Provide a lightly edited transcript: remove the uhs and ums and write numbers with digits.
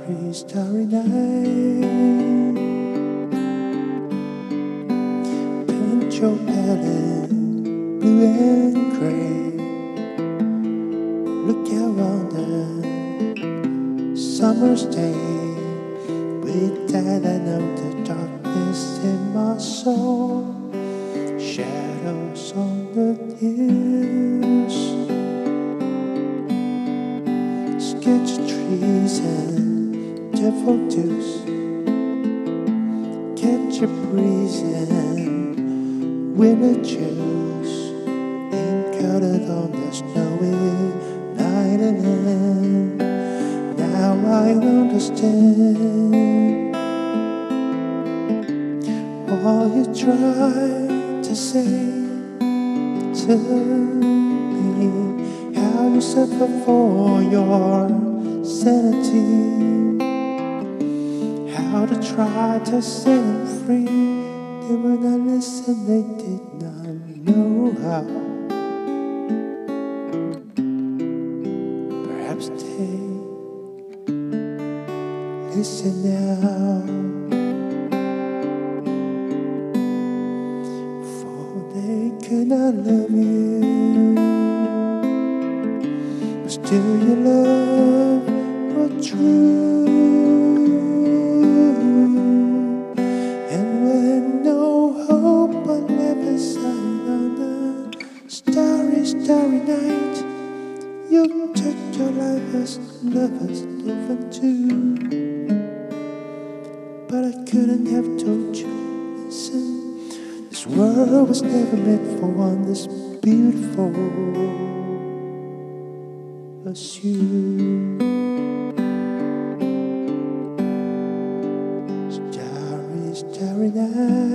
Starry, starry night, paint your palette blue and gray. Look out on the summer's day. With that I know the darkness in my soul, shadows on the hills, sketch trees and daffodils, catch a breeze and winter chills, ink coated on the snowy night and now I understand all you tried to say to me, how you suffer for your sanity, how to try to set them free. They would not listen, they did not know how. Perhaps they listen now, for they could not love you, but still your love was true. And when no hope on every side on the starry, starry night, you took your life as lovers live too. But I couldn't have told you, listen, this world was never meant for one this beautiful as you. Starry, starry night.